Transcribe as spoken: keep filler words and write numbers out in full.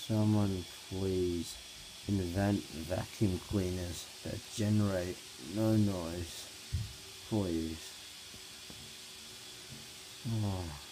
Someone please invent vacuum cleaners that generate no noise. Please. Oh.